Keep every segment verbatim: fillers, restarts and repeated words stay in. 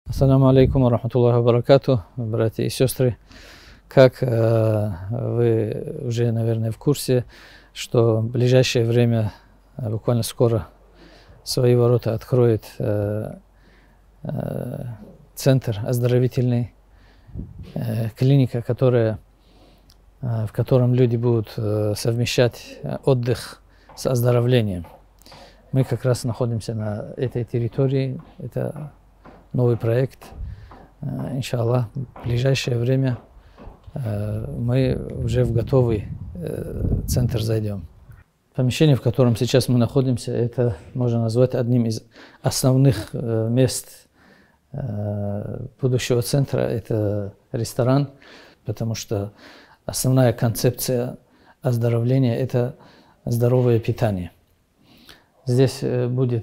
Ассаламу алейкум ва рахматуллахи ва баракату, братья и сестры. Как э, вы уже, наверное, в курсе, что в ближайшее время, буквально скоро, свои ворота откроет э, э, центр оздоровительный, э, клиника, которая, э, в котором люди будут э, совмещать отдых с оздоровлением. Мы как раз находимся на этой территории. Это новый проект. Иншаллах, в ближайшее время мы уже в готовый центр зайдем. Помещение, в котором сейчас мы находимся, это можно назвать одним из основных мест будущего центра. Это ресторан, потому что основная концепция оздоровления – это здоровое питание. Здесь будет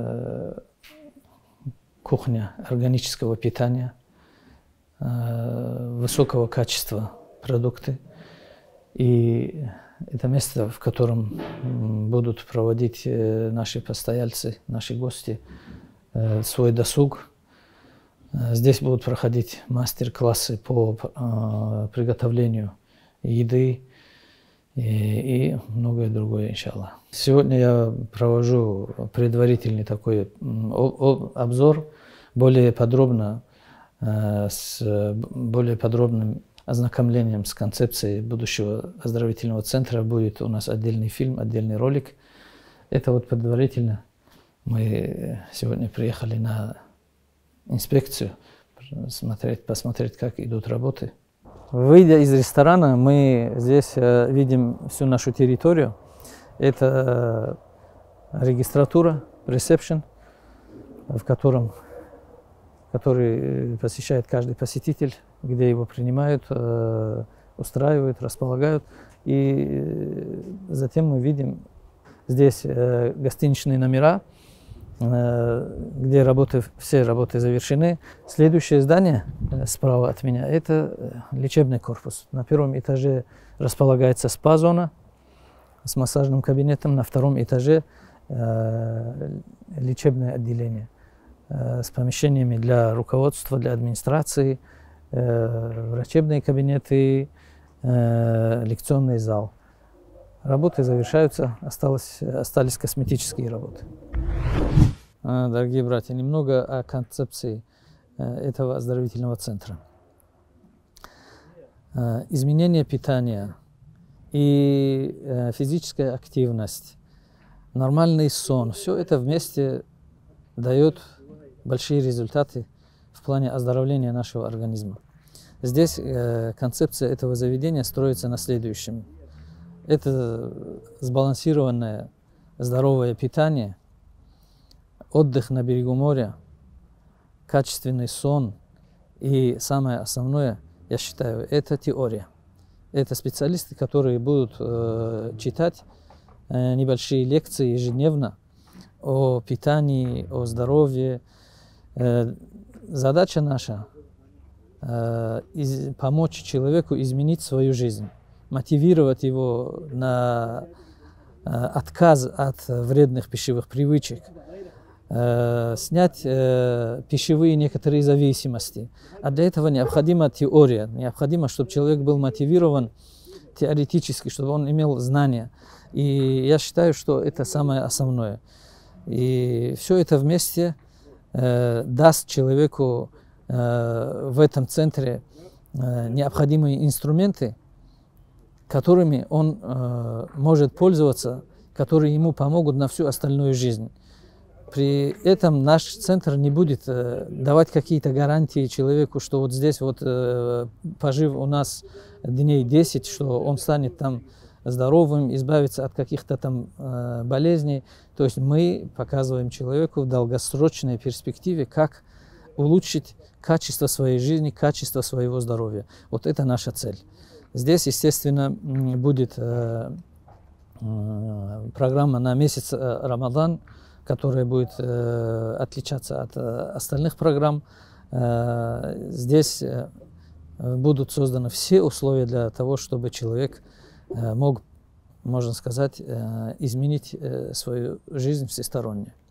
кухня органического питания, высокого качества продукты. И это место, в котором будут проводить наши постояльцы, наши гости свой досуг. Здесь будут проходить мастер-классы по приготовлению еды и, и многое другое, иншаллах. Сегодня я провожу предварительный такой обзор, более подробно, с более подробным ознакомлением с концепцией будущего оздоровительного центра. Будет у нас отдельный фильм, отдельный ролик. Это вот предварительно. Мы сегодня приехали на инспекцию, смотреть, посмотреть, как идут работы. Выйдя из ресторана, мы здесь видим всю нашу территорию. Это регистратура, ресепшн, в котором, который посещает каждый посетитель, где его принимают, устраивают, располагают. И затем мы видим здесь гостиничные номера, где работы, все работы завершены. Следующее здание справа от меня – это лечебный корпус. На первом этаже располагается спа-зона с массажным кабинетом, на втором этаже э, лечебное отделение э, с помещениями для руководства, для администрации, э, врачебные кабинеты, э, лекционный зал. Работы завершаются, осталось, остались косметические работы. Дорогие братья, немного о концепции этого оздоровительного центра. Изменение питания и физическая активность, нормальный сон, все это вместе дает большие результаты в плане оздоровления нашего организма. Здесь концепция этого заведения строится на следующем. Это сбалансированное здоровое питание, отдых на берегу моря, качественный сон и самое основное, я считаю, это теория. Это специалисты, которые будут э, читать э, небольшие лекции ежедневно о питании, о здоровье. Э, задача наша э, из, помочь человеку изменить свою жизнь, мотивировать его на э, отказ от вредных пищевых привычек, э, снять э, пищевые некоторые зависимости. А для этого необходима теория, необходимо, чтобы человек был мотивирован теоретически, чтобы он имел знания. И я считаю, что это самое основное. И все это вместе э, даст человеку э, в этом центре э, необходимые инструменты, которыми он э, может пользоваться, которые ему помогут на всю остальную жизнь. При этом наш центр не будет э, давать какие-то гарантии человеку, что вот здесь вот э, пожив у нас дней десять, что он станет там здоровым, избавиться от каких-то там э, болезней. То есть мы показываем человеку в долгосрочной перспективе, как улучшить качество своей жизни, качество своего здоровья. Вот это наша цель. Здесь, естественно, будет э, э, программа на месяц э, Рамадан, которая будет э, отличаться от э, остальных программ. Э, здесь э, будут созданы все условия для того, чтобы человек э, мог, можно сказать, э, изменить э, свою жизнь всесторонне.